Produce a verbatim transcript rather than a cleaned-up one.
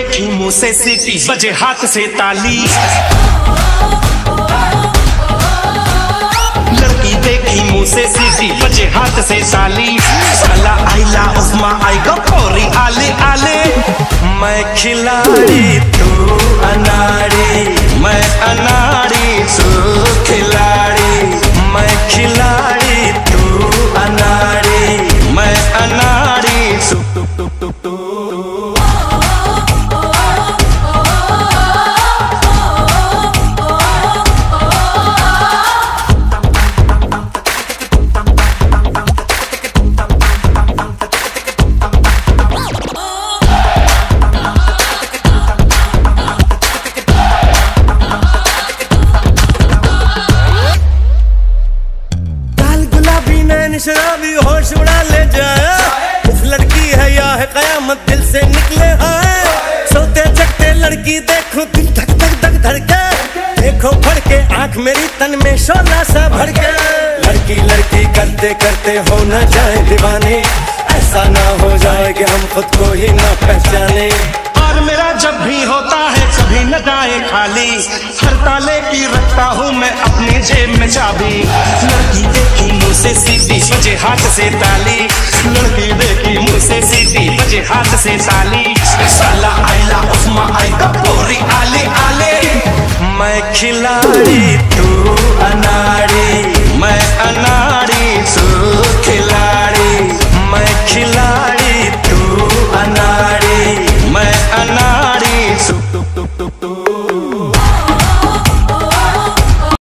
देखी मुंह से सीटी बजे हाथ से ताली, लड़की देखी मुंह से सीटी बजे हाथ से ताली। साला आइला उस्मा आएगा पौरी आले आले। मैं खिलाड़ी तू अनाड़ी, मैं अनाड़ी तू खिलाड़ी, मैं खिलाड़ी तू अनाड़ी, मैं अनाड़ी तू तू तू तू तू। शराबी होश उड़ा ले जाए, उस लड़की है या है कयामत दिल से निकले आए। सोते जगते लड़की देखो दिल धक धक धक धड़के, देखो फड़ के आंख मेरी तन में शोला सा भड़के। लड़की लड़की करते करते हो न जाए दीवाने, ऐसा ना हो जाए कि हम खुद को ही ना पहचाने। और मेरा जब भी होता है कभी न जाए खाली, हर ताले की रखता हूँ मैं अपनी जेब में चाबी। लड़की देखी मुँह से सीधी बजे हाथ से ताली, लड़की देखी मुँह से सीधी बजे हाथ से ताली। साला आइला उस्मा आएगा पौरी आले आले। मैं खिलाड़ी तू अनाड़ी।